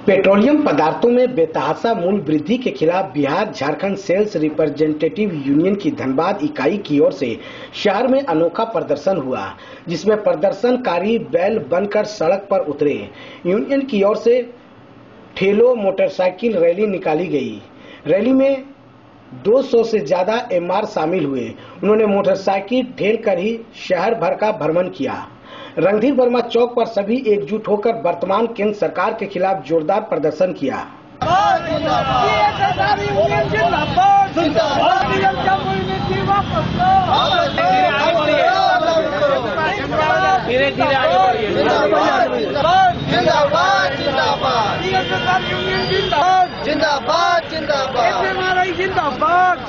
Petroleum पदार्थों में बेतहाशा मूल्य वृद्धि के खिलाफ Bihar Jharkhand sales representative union की धनबाद इकाई की ओर से शहर में अनोखा प्रदर्शन हुआ, जिसमें प्रदर्शनकारी बैल बनकर सड़क पर उतरे। यूनियन की ओर से ठेलों मोटरसाइकिल रैली निकाली गई। रैली में 200 से ज्यादा एमआर शामिल हुए। उन्होंने मोटरसाइकिल ठेल कर ही शहर भर का भ्रमण किया। रणधीर वर्मा चौक पर सभी एकजुट होकर वर्तमान केंद्र सरकार के खिलाफ जोरदार प्रदर्शन किया। जिंदाबाद जिंदाबाद जिंदाबाद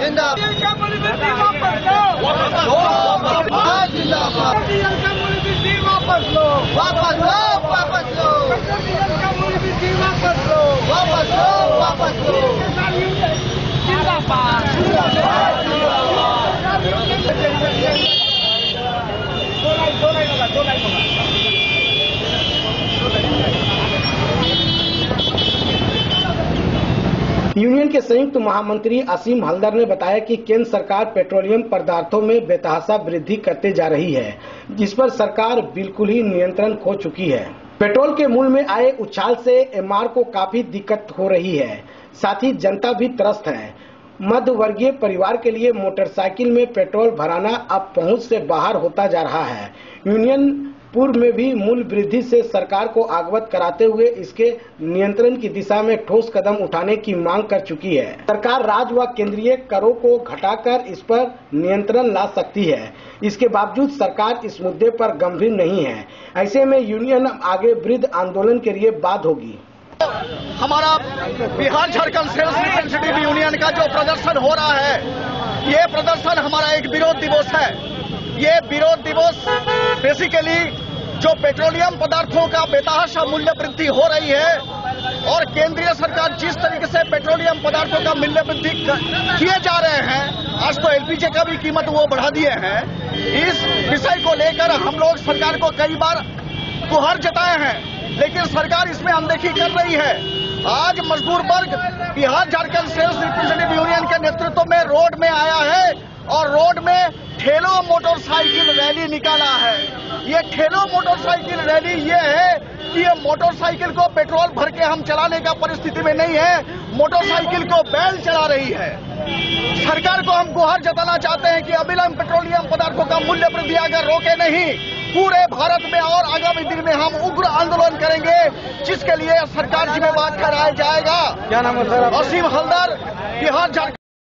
वापस लो वापस लो वापस लो वापस लो वापस लो यूनियन के संयुक्त महामंत्री असीम हल्दर ने बताया कि केंद्र सरकार पेट्रोलियम पदार्थों में बेतहाशा वृद्धि करते जा रही है, जिस पर सरकार बिल्कुल ही नियंत्रण खो चुकी है। पेट्रोल के मूल्य में आए उछाल से एमआर को काफी दिक्कत हो रही है, साथ ही जनता भी त्रस्त है। मध्य वर्गीय परिवार के लिए मोटरसाइकिल में पेट्रोल भराना अब पहुंच से बाहर होता जा रहा है। यूनियन पूर्व में भी मूल्य वृद्धि से सरकार को अवगत कराते हुए इसके नियंत्रण की दिशा में ठोस कदम उठाने की मांग कर चुकी है। सरकार राज्य व केंद्रीय करों को घटाकर इस पर नियंत्रण ला सकती है। इसके बावजूद सरकार इस मुद्दे पर गंभीर नहीं है। ऐसे में यूनियन आगे वृहद आंदोलन के लिए बाध्य होगी। हमारा Bihar Jharkhand sales representative union का जो प्रदर्शन हो रहा है, ये प्रदर्शन हमारा एक विरोध दिवस है। ये विरोध दिवस बेसिकली जो पेट्रोलियम पदार्थों का बेतहाशा मूल्य वृद्धि हो रही है और केंद्रीय सरकार जिस तरीके से पेट्रोलियम पदार्थों का मूल्य वृद्धि किए जा रहे हैं, आज तो एलपीजी का भी कीमत वो बढ़ा दिए हैं। इस विषय को लेकर हम लोग सरकार को कई बार गुहार जताए हैं, लेकिन सरकार इसमें अनदेखी कर रही है। आज मजदूर वर्ग Bihar Jharkhand sales representative union के नेतृत्व में रोड में आया है और रोड में ठेलो मोटरसाइकिल रैली निकाला है। ये ठेलो मोटरसाइकिल रैली ये है कि ये मोटरसाइकिल को पेट्रोल भर के हम चलाने का परिस्थिति में नहीं है, मोटरसाइकिल को बैल चला रही है। सरकार को हम गुहार जताना चाहते हैं कि अविलंब पेट्रोलियम पदार्थों का मूल्य वृद्धि अगर रोके नहीं, पूरे भारत में और आगामी दिन में हम उग्र आंदोलन करेंगे, जिसके लिए सरकार जिम्मेवार ठहराया जाएगा। क्या नाम है सर? असीम हल्दर, बिहार झारखंड।